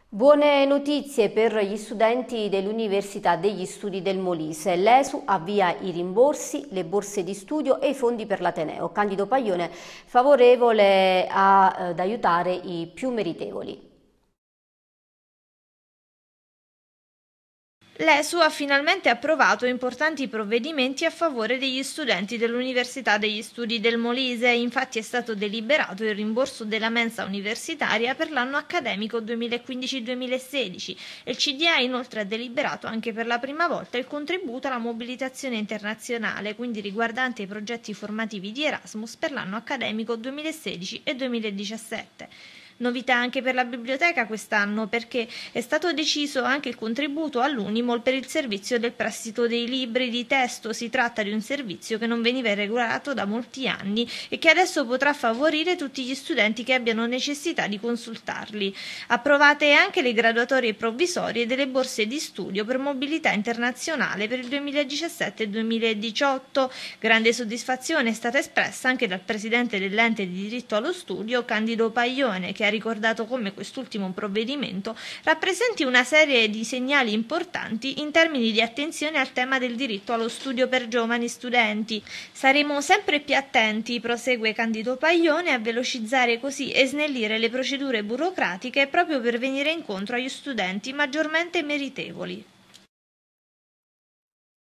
Buone notizie per gli studenti dell'Università degli Studi del Molise. L'ESU avvia i rimborsi, le borse di studio e i fondi per l'Ateneo. Candido Paglione favorevole ad aiutare i più meritevoli. L'ESU ha finalmente approvato importanti provvedimenti a favore degli studenti dell'Università degli Studi del Molise. Infatti è stato deliberato il rimborso della mensa universitaria per l'anno accademico 2015-2016 e il CDA inoltre ha deliberato anche per la prima volta il contributo alla mobilitazione internazionale, quindi riguardante i progetti formativi di Erasmus per l'anno accademico 2016 e 2017. Novità anche per la biblioteca quest'anno, perché è stato deciso anche il contributo all'Unimol per il servizio del prestito dei libri di testo. Si tratta di un servizio che non veniva regolato da molti anni e che adesso potrà favorire tutti gli studenti che abbiano necessità di consultarli. Approvate anche le graduatorie provvisorie delle borse di studio per mobilità internazionale per il 2017 e 2018. Grande soddisfazione è stata espressa anche dal presidente dell'ente di diritto allo studio, Candido Paglione, che ha ricordato come quest'ultimo provvedimento rappresenti una serie di segnali importanti in termini di attenzione al tema del diritto allo studio per giovani studenti. Saremo sempre più attenti, prosegue Candido Paglione, a velocizzare così e snellire le procedure burocratiche proprio per venire incontro agli studenti maggiormente meritevoli.